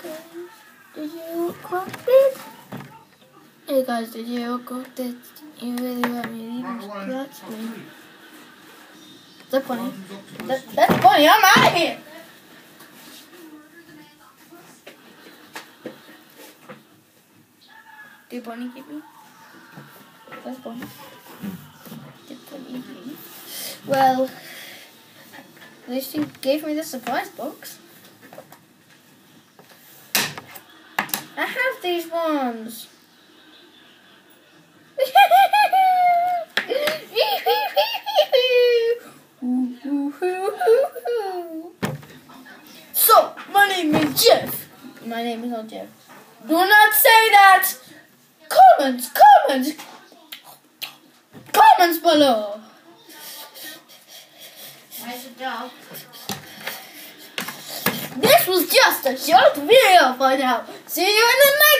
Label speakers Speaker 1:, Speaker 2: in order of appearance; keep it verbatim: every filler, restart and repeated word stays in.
Speaker 1: Did you quote this? Hey guys, did you quote this? You really want me to even scratch me? Is that funny? That, that's funny, I'm out of here! Did Bunny get me? That's Bunny. Did Bunny get me? Well, at least he gave me the surprise box. I have these ones. So, my name is Jeff. My name is not Jeff. Do not say that. Comments, comments, comments below.
Speaker 2: Nice job.
Speaker 1: This was just a short video for now. See you in the next